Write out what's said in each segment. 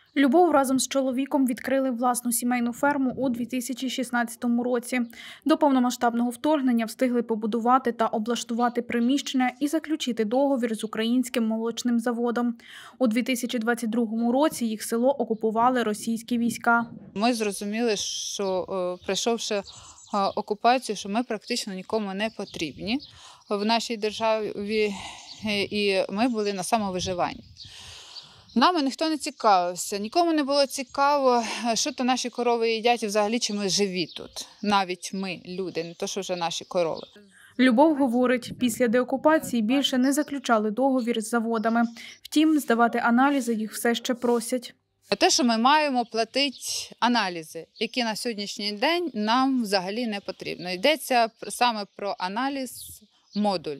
Любов разом з чоловіком відкрили власну сімейну ферму у 2016 році. До повномасштабного вторгнення встигли побудувати та облаштувати приміщення і заключити договір з українським молочним заводом. У 2022 році їх село окупували російські війська. Ми зрозуміли, що пройшовши окупацію, що ми практично нікому не потрібні в нашій державі, і ми були на самовиживанні. Нами ніхто не цікавився, нікому не було цікаво, що то наші корови їдять і взагалі, чи ми живі тут. Навіть ми, люди, не то, що вже наші корови. Любов говорить, після деокупації більше не заключали договір з заводами. Втім, здавати аналізи їх все ще просять. Те, що ми маємо платити аналізи, які на сьогоднішній день нам взагалі не потрібно. Йдеться саме про аналіз модуль.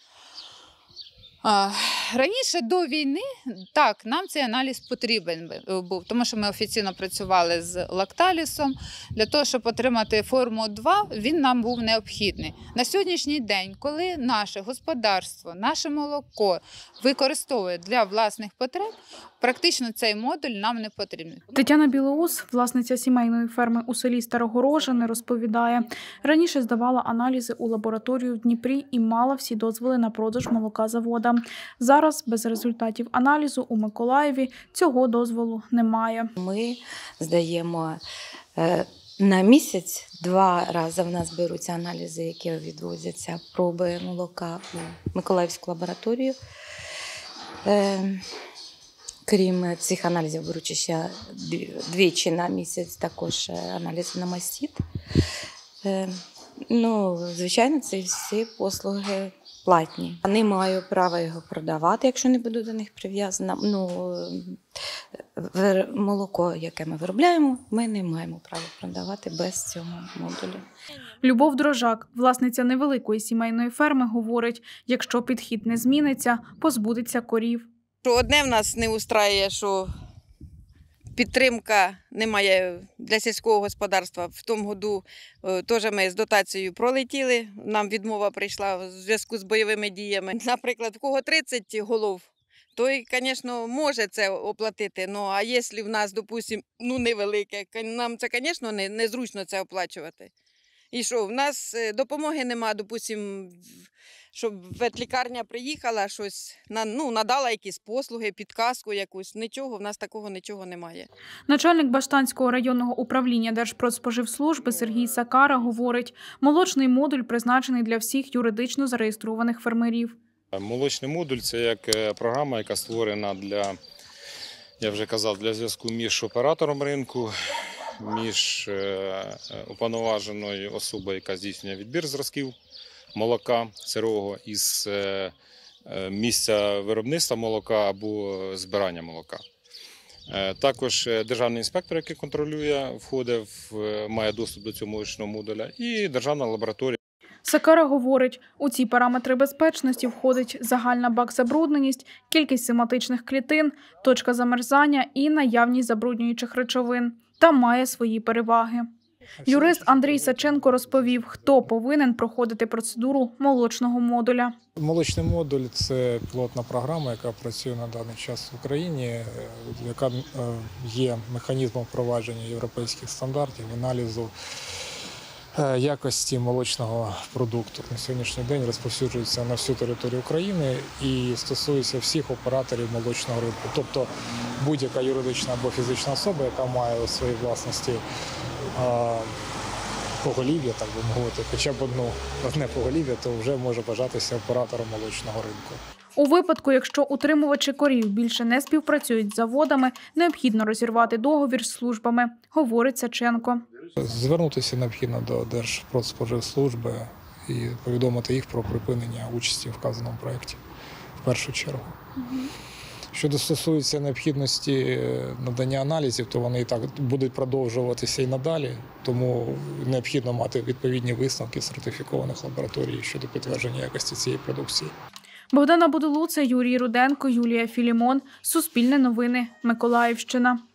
Раніше, до війни, так, нам цей аналіз потрібен був, тому що ми офіційно працювали з Лакталісом. Для того, щоб отримати форму 2, він нам був необхідний. На сьогоднішній день, коли наше господарство, наше молоко використовує для власних потреб, практично цей модуль нам не потрібен. Тетяна Білоус, власниця сімейної ферми у селі Старогорожине, розповідає, раніше здавала аналізи у лабораторію в Дніпрі і мала всі дозволи на продаж молока завода. Зараз без результатів аналізу у Миколаєві цього дозволу немає. Ми здаємо на місяць 2 рази в нас беруться аналізи, які відвозяться, проби молока у Миколаївську лабораторію. Крім цих аналізів, беручи ще двічі на місяць також аналізи на мастит. Звичайно, це всі послуги платні. Не маю права його продавати, якщо не буду до них прив'язана. Молоко, яке ми виробляємо, ми не маємо права продавати без цього модулю. Любов Дрожак, власниця невеликої сімейної ферми, говорить, якщо підхід не зміниться, позбудеться корів. Одне в нас не устраює, що підтримка немає для сільського господарства. В тому году теж ми з дотацією пролетіли, нам відмова прийшла в зв'язку з бойовими діями. Наприклад, в кого 30 голов, той, звісно, може це оплатити, а якщо в нас, допустимо, невелике, нам це, звісно, незручно це оплачувати. І що, в нас допомоги нема, допустимо, щоб ветлікарня приїхала, щось надала якісь послуги, підказку якусь. Нічого, в нас такого нічого немає. Начальник Баштанського районного управління Держпродспоживслужби Сергій Сакара говорить, молочний модуль призначений для всіх юридично зареєстрованих фермерів. Молочний модуль – це як програма, яка створена для, я вже казав, для зв'язку між оператором ринку, між уповноваженою особою, яка здійснює відбір зразків молока сирого із місця виробництва молока або збирання молока. Також державний інспектор, який контролює, має доступ до цього молочного модуля, і державна лабораторія. Сакара говорить, у ці параметри безпечності входить загальна бак-забрудненість, кількість сематичних клітин, точка замерзання і наявність забруднюючих речовин. Та має свої переваги. Юрист Андрій Саченко розповів, хто повинен проходити процедуру молочного модуля. Молочний модуль – це пілотна програма, яка працює на даний час в Україні, яка є механізмом впровадження європейських стандартів, аналізу якості молочного продукту. На сьогоднішній день розповсюджується на всю територію України і стосується всіх операторів молочного ринку. Тобто будь-яка юридична або фізична особа, яка має у своїй власності поголів'я, так би мовити, хоча б одне поголів'я, то вже може вважатися оператором молочного ринку. У випадку, якщо утримувачі корів більше не співпрацюють з заводами, необхідно розірвати договір з службами, говорить Саченко. Звернутися необхідно до Держпродспоживслужби і повідомити їх про припинення участі в вказаному проєкті в першу чергу. Щодо стосується необхідності надання аналізів, то вони і так будуть продовжуватися і надалі, тому необхідно мати відповідні висновки сертифікованих лабораторій щодо підтвердження якості цієї продукції. Богдана Будулуца, Юрій Руденко, Юлія Філімон. Суспільне новини. Миколаївщина.